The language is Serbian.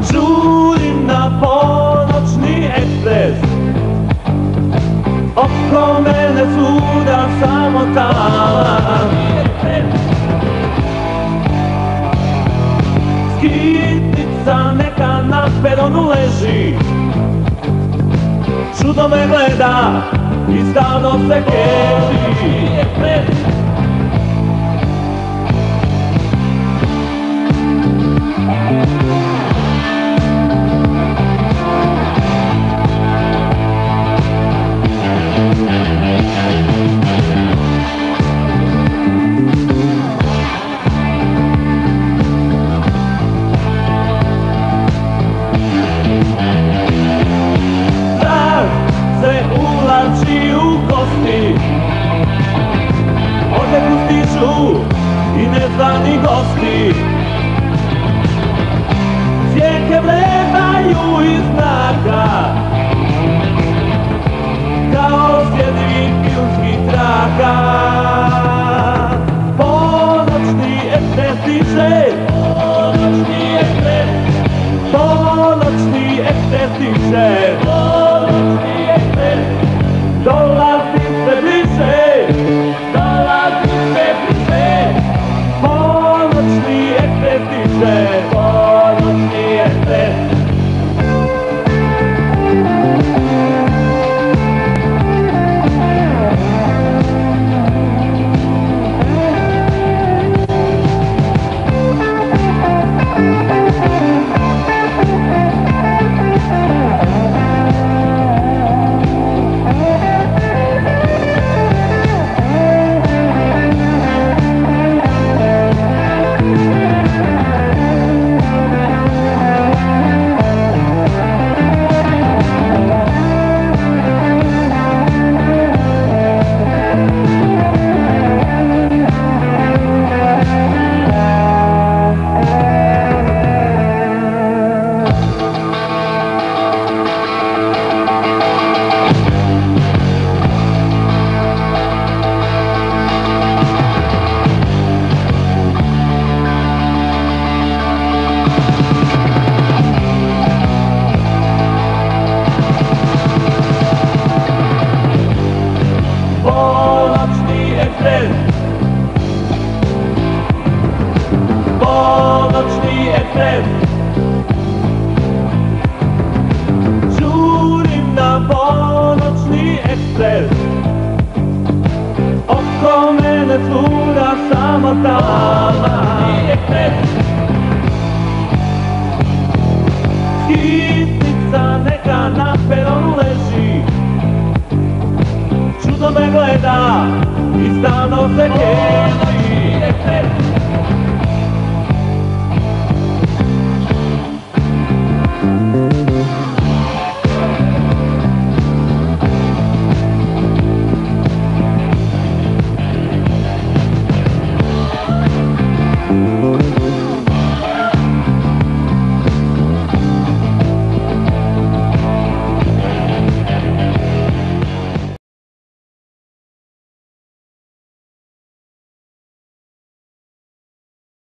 Žurim na ponoćni ekspres, oko mene svuda samo taman. Skitnica neka na peronu leži, čudno me gleda i stalno se keži. U kosti odneku stižu i nezvani gosti, zvijeke vrebaju iz mraka kao sljedi filmskih traka. Ponoćni ekspres stiže, ponoćni ekspres, ponoćni ekspres stiže, ponoćni ekspres. Dolazi sve bliže, dolazi sve bliže, ponoćni ekspres stiže, ponoćni ekspres. Ponoćni ekspres, žurim na ponoćni ekspres, oko mene svuda samo taman. Skitnica neka na peronu leži, čudno me gleda i stalno se keži.